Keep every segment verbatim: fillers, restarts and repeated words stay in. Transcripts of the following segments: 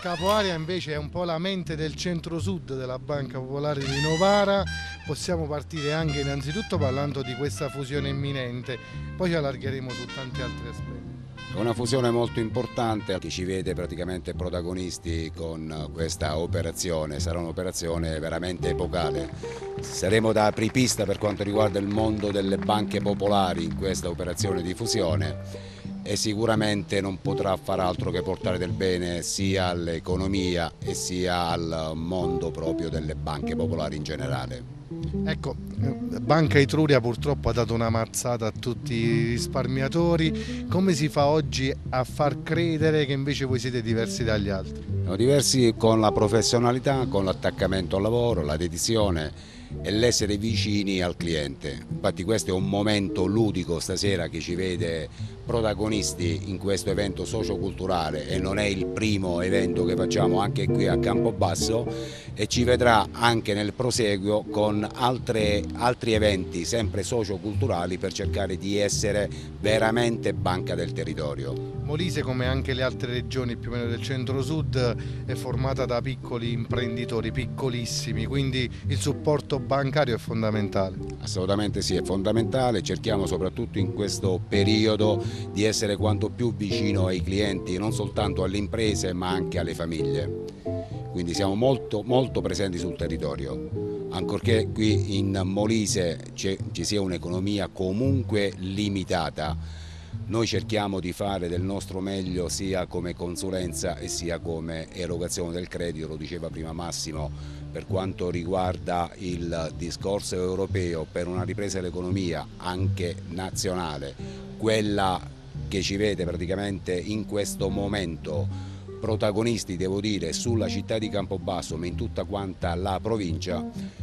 Capo area invece è un po' la mente del centro-sud della Banca Popolare di Novara. Possiamo partire anche innanzitutto parlando di questa fusione imminente, poi ci allargheremo su tanti altri aspetti. È una fusione molto importante che ci vede praticamente protagonisti con questa operazione, sarà un'operazione veramente epocale. Saremo da apripista per quanto riguarda il mondo delle banche popolari in questa operazione di fusione e sicuramente non potrà far altro che portare del bene sia all'economia e sia al mondo proprio delle banche popolari in generale. Ecco, Banca Etruria purtroppo ha dato una mazzata a tutti i risparmiatori. Come si fa oggi a far credere che invece voi siete diversi dagli altri? Siamo diversi con la professionalità, con l'attaccamento al lavoro, la dedizione e l'essere vicini al cliente. Infatti questo è un momento ludico stasera che ci vede protagonisti in questo evento socioculturale e non è il primo evento che facciamo anche qui a Campobasso e ci vedrà anche nel proseguo con altre, altri eventi sempre socioculturali per cercare di essere veramente banca del territorio. Molise, come anche le altre regioni più o meno del centro-sud, è formata da piccoli imprenditori, piccolissimi, quindi il supporto bancario è fondamentale. Assolutamente sì, è fondamentale, cerchiamo soprattutto in questo periodo di essere quanto più vicino ai clienti, non soltanto alle imprese ma anche alle famiglie. Quindi siamo molto, molto presenti sul territorio, ancorché qui in Molise ci sia un'economia comunque limitata. Noi cerchiamo di fare del nostro meglio sia come consulenza e sia come erogazione del credito, lo diceva prima Massimo, per quanto riguarda il discorso europeo per una ripresa dell'economia anche nazionale, quella che ci vede praticamente in questo momento protagonisti, devo dire, sulla città di Campobasso ma in tutta quanta la provincia.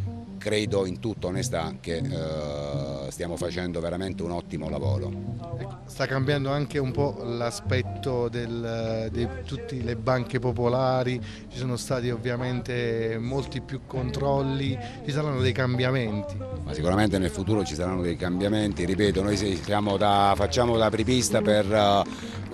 Credo in tutta onestà che eh, stiamo facendo veramente un ottimo lavoro. Sta cambiando anche un po' l'aspetto di tutte le banche popolari, ci sono stati ovviamente molti più controlli, ci saranno dei cambiamenti. Ma sicuramente nel futuro ci saranno dei cambiamenti, ripeto, noi siamo da, facciamo da apripista per uh,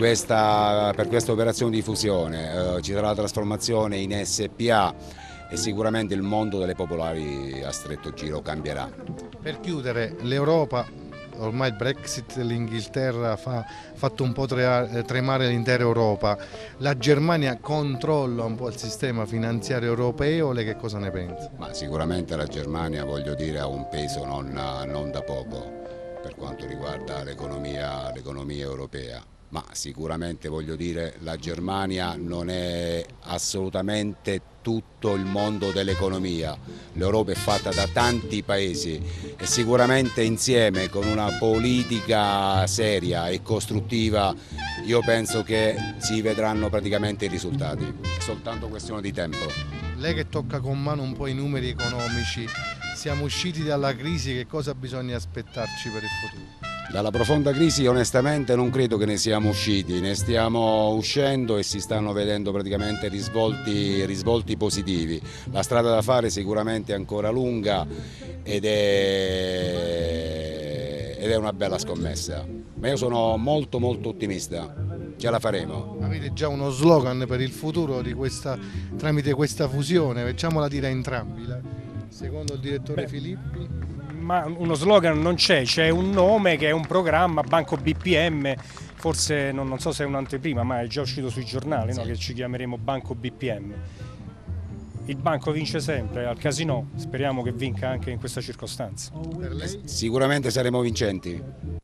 questa, per questa operazione di fusione, uh, ci sarà la trasformazione in S P A e sicuramente il mondo delle popolari a stretto giro cambierà. Per chiudere, l'Europa, ormai il Brexit dell'Inghilterra ha fatto un po' tremare l'intera Europa, la Germania controlla un po' il sistema finanziario europeo, lei che cosa ne pensa? Ma sicuramente la Germania, voglio dire, ha un peso non, non da poco per quanto riguarda l'economia l'economia europea. Ma sicuramente, voglio dire, la Germania non è assolutamente tutto il mondo dell'economia, l'Europa è fatta da tanti paesi e sicuramente insieme con una politica seria e costruttiva io penso che si vedranno praticamente i risultati, è soltanto questione di tempo. Lei che tocca con mano un po' i numeri economici, siamo usciti dalla crisi, che cosa bisogna aspettarci per il futuro? Dalla profonda crisi onestamente non credo che ne siamo usciti, ne stiamo uscendo e si stanno vedendo praticamente risvolti, risvolti positivi. La strada da fare sicuramente è ancora lunga ed è, ed è una bella scommessa, ma io sono molto molto ottimista, ce la faremo. Avete già uno slogan per il futuro di questa, tramite questa fusione, facciamola dire a entrambi, secondo il direttore Beh. Filippi? Ma uno slogan non c'è, c'è un nome che è un programma, Banco B P M, forse non, non so se è un'anteprima, ma è già uscito sui giornali, sì. No? Che ci chiameremo Banco B P M. Il banco vince sempre, al casino speriamo che vinca anche in questa circostanza. Per lei? Sicuramente saremo vincenti.